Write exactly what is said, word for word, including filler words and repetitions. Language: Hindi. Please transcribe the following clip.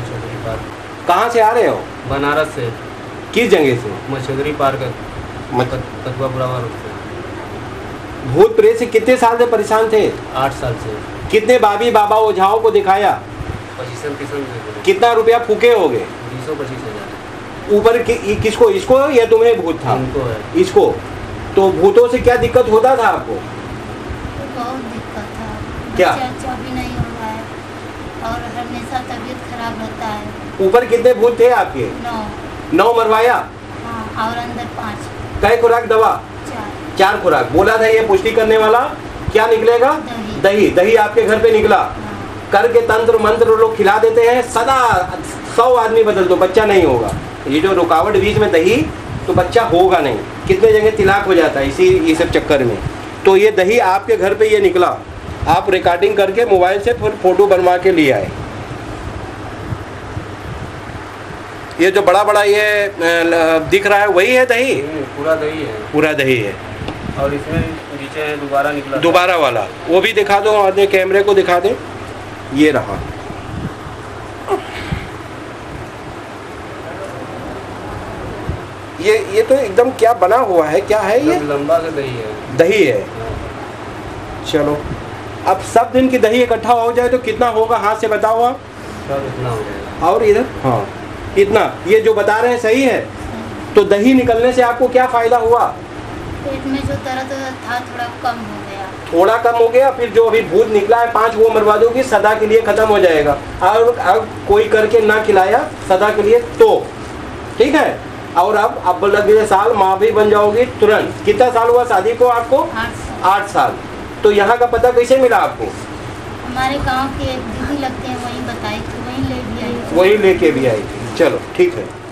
मछोगरी पार्क। कहाँ से आ रहे हो? बनारस से। किस जगह से? मछोगरी पार्क मच... कतवा बुढ़ावा रोड से। भूत प्रेत से कितने साल से परेशान थे? आठ साल से। कितने बाबी बाबा ओझाओं को दिखाया? पच्चीस किस्म। कितना रुपया फूके होगे? बीसों पच्चीस हजार। ऊपर कि, किसको, इसको या तुम्हें भूत था? इनको है। इसको। तो भूतों से क्या दिक्कत होता था आपको? बहुत दिक्कत था। क्या? बच्चा भी नहीं हो रहा है और हमेशा तबीयत खराब रहता है। ऊपर कितने भूत थे आपके? नौ। नौ मरवाया? हाँ, और अंदर पाँच। कई खुराक दवा? चार। चार खुराक। बोला था ये पुष्टि करने वाला क्या निकलेगा? दही। दही। दही आपके घर पे निकला। हाँ। करके तंत्र मंत्र लोग खिला देते हैं, सदा सौ आदमी बदल दो, बच्चा नहीं होगा। ये जो रुकावट बीच में दही, तो बच्चा होगा नहीं। कितने जगह तिलाक हो जाता है इसी ये सब चक्कर में। तो ये दही आपके घर पे ये निकला, आप रिकॉर्डिंग करके मोबाइल से फिर फोटो बनवा के लिए आए। ये जो बड़ा बड़ा ये दिख रहा है वही है दही? पूरा दही है। पूरा दही है। और इसमें नीचे दोबारा निकला, दोबारा वाला वो भी दिखा दो, अपने कैमरे को दिखा दे। ये रहा। ये ये तो एकदम क्या बना हुआ है, क्या है ये? लंबा सा दही है। दही है। चलो अब सब दिन की दही इकट्ठा हो जाए तो कितना होगा, हाथ से बताओ आप। सब इतना हो जाएगा। और इधर हाँ इतना, ये जो बता रहे हैं सही है। तो दही निकलने से आपको क्या फायदा हुआ? पेट में जो दर्द था थोड़ा कम हो गया। थोड़ा कम हो गया। फिर जो अभी भूत निकला है पांच, वो मरवा दोगी, सदा के लिए खत्म हो जाएगा। और अब कोई करके ना खिलाया सदा के लिए तो ठीक है। और अब अब अगले साल माँ भी बन जाओगी तुरंत। कितना साल हुआ शादी को आपको? आठ साल। आठ साल। तो यहाँ का पता कैसे मिला आपको? हमारे गांव के एक दीदी लगते हैं, वहीं बताई थी, वहीं ले भी आई। वही लेके भी आई थी। चलो ठीक है।